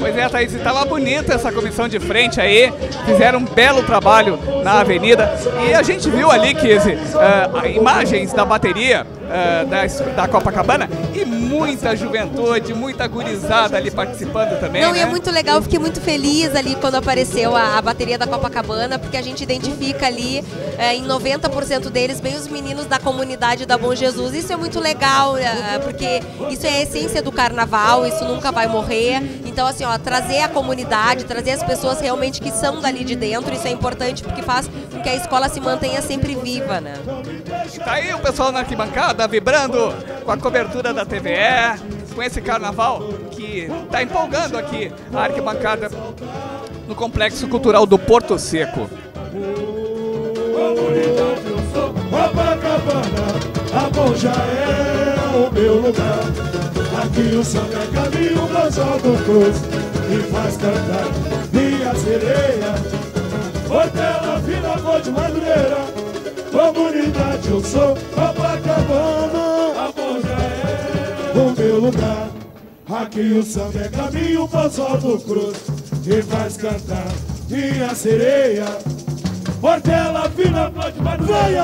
Pois é, Thaís, estava bonita essa comissão de frente aí, fizeram um belo trabalho na avenida e a gente viu ali, Kizzy, imagens da bateria da Copacabana e muita juventude, muita gurizada ali participando também. Não, né? E é muito legal, eu fiquei muito feliz ali quando apareceu a bateria da Copacabana, porque a gente identifica ali em 90% deles bem os meninos da comunidade da Bom Jesus. Isso é muito legal, porque isso é a essência do carnaval, isso nunca vai morrer. Então, assim, ó, trazer a comunidade, trazer as pessoas realmente que são dali de dentro, isso é importante porque faz com que a escola se mantenha sempre viva, né? Tá aí o pessoal na arquibancada vibrando com a cobertura da TVE, com esse carnaval que tá empolgando aqui a arquibancada no Complexo Cultural do Porto Seco. Copacabana, a Bom já é o meu lugar. Aqui o samba é caminho, nós do cruz e faz cantar minha sereia. Portela, Vila Boa de Madureira, comunidade eu sou. Copacabana, a Bom já é o meu lugar. Aqui o samba é caminho, nós do cruz e faz cantar minha sereia. Portela, Vila Boa de Madureira, vai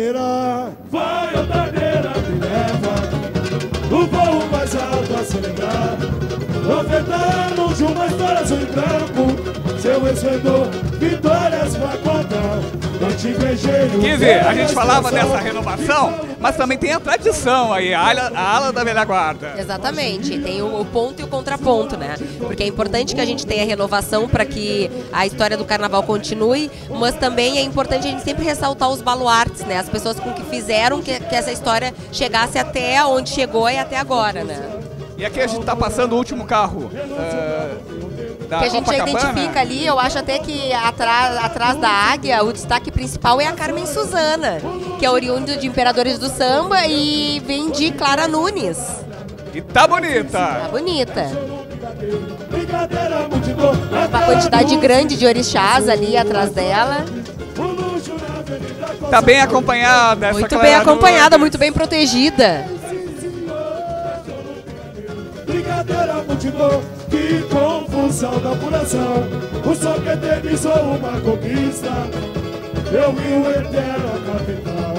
altaneira, me leva no voo mais alto a celebrar 90 anos de uma história azul e branco, seu esplendor, vitórias pra contar. Eu te beijei no Kizzy, a gente falava dessa renovação, mas também tem a tradição aí, a ala da velha guarda. Exatamente, tem o ponto e o contraponto, né? Porque é importante que a gente tenha renovação para que a história do carnaval continue, mas também é importante a gente sempre ressaltar os baluartes, né? As pessoas com que fizeram que essa história chegasse até onde chegou e até agora, né? E aqui a gente está passando o último carro da que a gente já identifica ali, eu acho até que atrás da águia, o destaque principal é a Carmen Suzana, que é oriundo de Imperadores do Samba e vem de Clara Nunes. E tá bonita! Tá bonita. Uma quantidade grande de orixás ali atrás dela. Tá bem acompanhada essa Muito bem acompanhada, muito bem protegida. Brincadeira, multidão, que confusão da apuração. O sol que eternizou uma conquista, eu vi o eterno capital.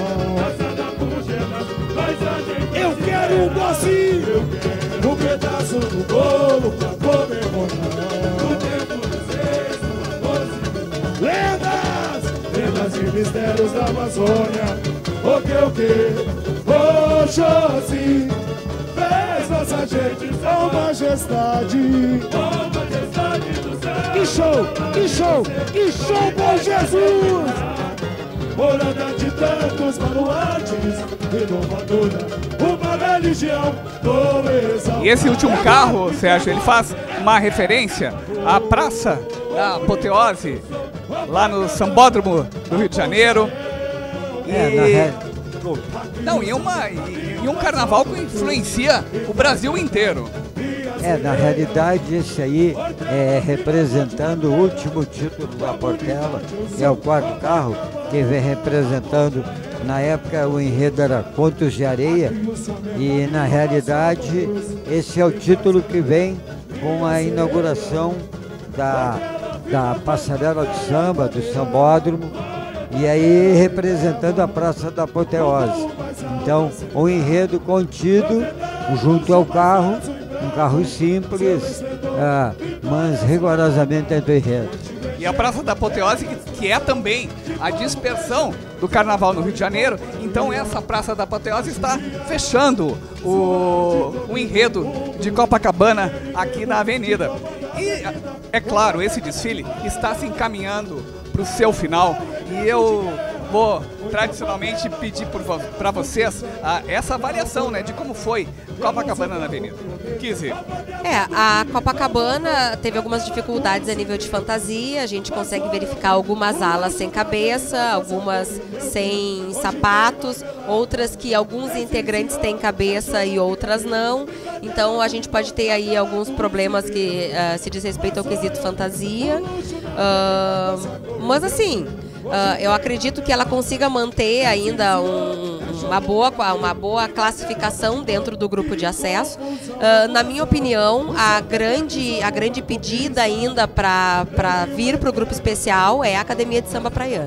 Eu quero um docinho, eu quero um pedaço do bolo pra comemorar. Lendas e mistérios da Amazônia. O que, Oxóssi fez nossa gente, oh majestade. Oh majestade do céu. Que show, Bom Jesus. Morada de tantos baluartes, inovadora, uma religião do. E esse último carro, Sérgio, ele faz uma referência à Praça da Apoteose, lá no Sambódromo do Rio de Janeiro. E um carnaval que influencia o Brasil inteiro. Na realidade, esse aí é representando o último título da Portela, é o quarto carro, que vem representando, na época o enredo era Contos de Areia, e na realidade esse é o título que vem com a inauguração da passarela de samba, do Sambódromo, e aí representando a Praça da Apoteose. Então, o enredo contido junto ao carro, um carro simples, mas rigorosamente dentro do enredo. E a Praça da Apoteose, que é também a dispersão do carnaval no Rio de Janeiro, então essa Praça da Apoteose está fechando o enredo de Copacabana aqui na avenida. E, é claro, esse desfile está se encaminhando para o seu final e eu vou tradicionalmente pedir para vocês essa avaliação, né, de como foi Copacabana na avenida. Kizzy. A Copacabana teve algumas dificuldades a nível de fantasia, a gente consegue verificar algumas alas sem cabeça, algumas sem sapatos, outras que alguns integrantes têm cabeça e outras não, então a gente pode ter aí alguns problemas que se diz respeito ao quesito fantasia, mas assim, eu acredito que ela consiga manter ainda uma boa classificação dentro do grupo de acesso. Na minha opinião, a grande pedida ainda para vir para o grupo especial é a Academia de Samba Praiana.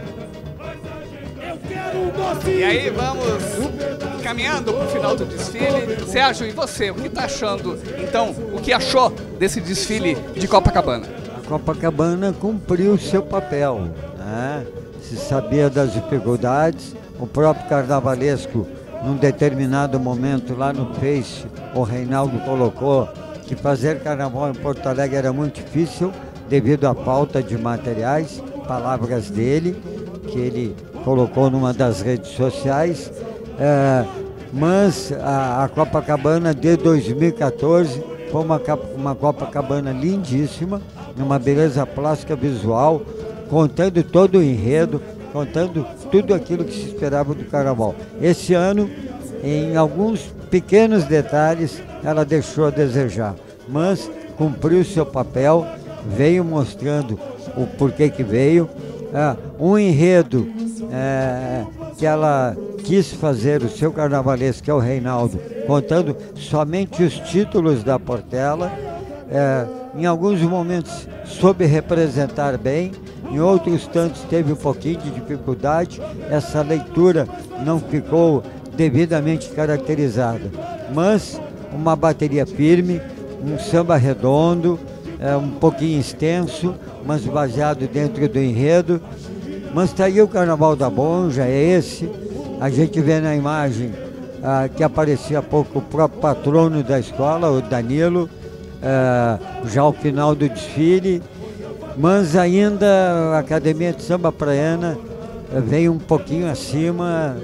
E aí vamos caminhando para o final do desfile. Sérgio, e você, o que está achando? Então, o que achou desse desfile de Copacabana? A Copacabana cumpriu seu papel, né? Se sabia das dificuldades, o próprio carnavalesco, num determinado momento lá no Face, o Reinaldo colocou que fazer carnaval em Porto Alegre era muito difícil devido à falta de materiais, palavras dele, que ele colocou numa das redes sociais, mas a Copacabana de 2014 foi uma Copacabana lindíssima, uma beleza plástica visual, contando todo o enredo, contando tudo aquilo que se esperava do carnaval. Esse ano, em alguns pequenos detalhes, ela deixou a desejar, mas cumpriu seu papel, veio mostrando o porquê que veio, um enredo que ela quis fazer o seu carnavalesco, que é o Reinaldo, contando somente os títulos da Portela. Em alguns momentos soube representar bem, em outros tantos teve um pouquinho de dificuldade, essa leitura não ficou devidamente caracterizada, mas uma bateria firme, um samba redondo, um pouquinho extenso, mas baseado dentro do enredo. Mas está aí o Carnaval da Bonja, é esse. A gente vê na imagem que aparecia há pouco o próprio patrono da escola, o Danilo, já ao final do desfile. Mas ainda a Academia de Samba Praiana veio um pouquinho acima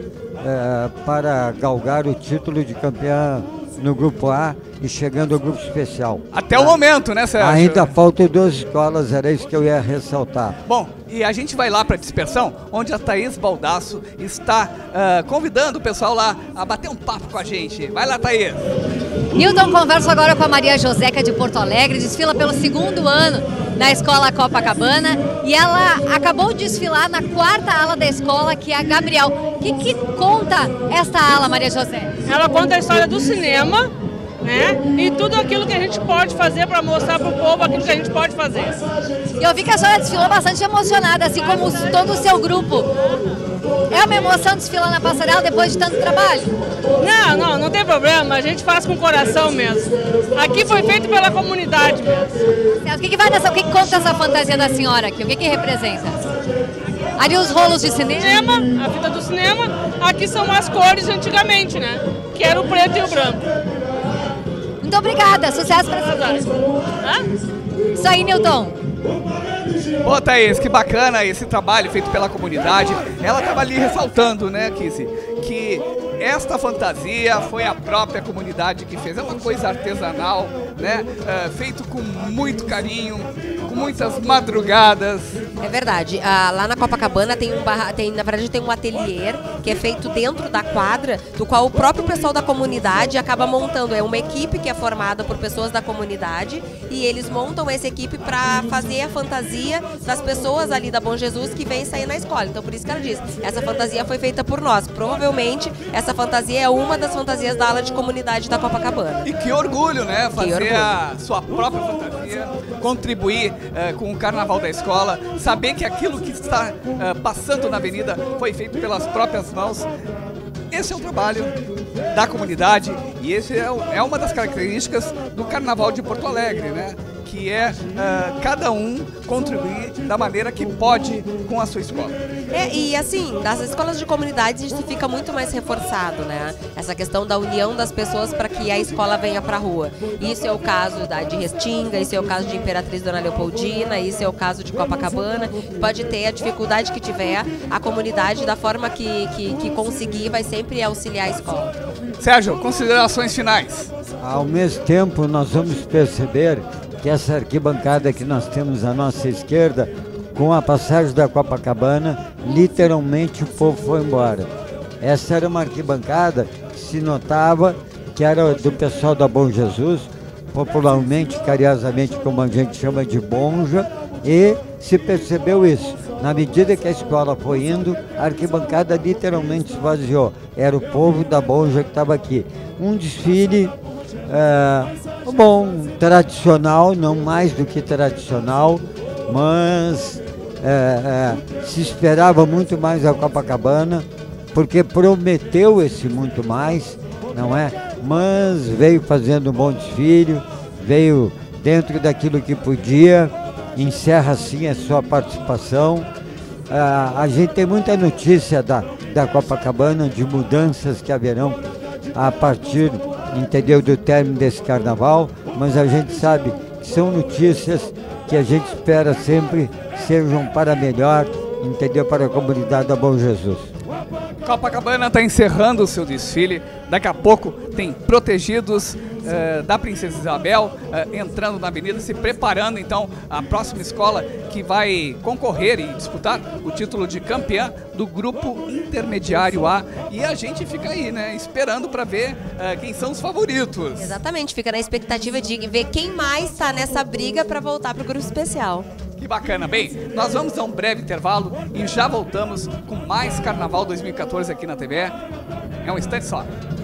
para galgar o título de campeã no Grupo A e chegando ao Grupo Especial. Até o momento, né, Sérgio? Ainda faltam 2 escolas, era isso que eu ia ressaltar. Bom, e a gente vai lá para a dispersão, onde a Thaís Baldasso está convidando o pessoal lá a bater um papo com a gente. Vai lá, Thaís! Nilton, converso agora com a Maria Joseca de Porto Alegre, desfila pelo 2º ano na Escola Copacabana e ela acabou de desfilar na 4ª ala da escola, que é a Gabriel. O que conta esta ala, Maria José? Ela conta a história do cinema, né? E tudo aquilo que a gente pode fazer para mostrar para o povo aquilo que a gente pode fazer. Eu vi que a senhora desfilou bastante emocionada, assim como todo o seu grupo. É uma emoção desfilar na passarela depois de tanto trabalho? Não tem problema, a gente faz com o coração mesmo. Aqui foi feito pela comunidade mesmo. O que que conta essa fantasia da senhora aqui? O que representa? Ali os rolos de cinema? A fita do cinema. Aqui são as cores de antigamente, né? Que era o preto e o branco. Muito obrigada, sucesso para vocês. Isso aí, Nilton. Ô, Thaís, que bacana esse trabalho feito pela comunidade. Ela estava ali ressaltando, né, Kizzy, que esta fantasia foi a própria comunidade que fez. É uma coisa artesanal, né, feito com muito carinho, com muitas madrugadas. É verdade. Lá na Copacabana na verdade tem um ateliê que é feito dentro da quadra, do qual o próprio pessoal da comunidade acaba montando. É uma equipe que é formada por pessoas da comunidade e eles montam essa equipe para fazer a fantasia das pessoas ali da Bom Jesus que vêm sair na escola. Então por isso que ela diz, essa fantasia foi feita por nós. Provavelmente essa fantasia é uma das fantasias da ala de comunidade da Copacabana. E que orgulho, né? Fazer a sua própria fantasia, contribuir com o carnaval da escola, saber que aquilo que está passando na avenida foi feito pelas próprias mãos. Esse é o trabalho da comunidade e esse é uma das características do Carnaval de Porto Alegre, né? Que é cada um contribuir da maneira que pode com a sua escola. E assim, nas escolas de comunidades isso fica muito mais reforçado, né? Essa questão da união das pessoas para que a escola venha para a rua. Isso é o caso de Restinga, isso é o caso de Imperatriz Dona Leopoldina, isso é o caso de Copacabana. Pode ter a dificuldade que tiver, a comunidade, da forma que conseguir, vai sempre auxiliar a escola. Sérgio, considerações finais. Ao mesmo tempo, nós vamos perceber que essa arquibancada que nós temos à nossa esquerda, com a passagem da Copacabana, literalmente o povo foi embora. Essa era uma arquibancada que se notava que era do pessoal da Bom Jesus, popularmente, carinhosamente, como a gente chama de Bonja, e se percebeu isso. Na medida que a escola foi indo, a arquibancada literalmente esvaziou. Era o povo da Bonja que estava aqui. Um desfile bom, tradicional, não mais do que tradicional, mas se esperava muito mais a Copacabana, porque prometeu esse muito mais, não é? Mas veio fazendo um bom desfile, veio dentro daquilo que podia, encerra assim a sua participação. A gente tem muita notícia da Copacabana, de mudanças que haverão a partir, entendeu, do término desse carnaval, mas a gente sabe que são notícias que a gente espera sempre sejam para melhor, entendeu, para a comunidade da Bom Jesus. Copacabana está encerrando o seu desfile. Daqui a pouco tem protegidos da Princesa Isabel entrando na avenida, se preparando então a próxima escola que vai concorrer e disputar o título de campeã do grupo intermediário A. E a gente fica aí, né, esperando para ver quem são os favoritos. Exatamente, fica na expectativa de ver quem mais está nessa briga para voltar para o grupo especial. Que bacana. Bem, nós vamos a um breve intervalo e já voltamos com mais Carnaval 2014 aqui na TV. É um instante só.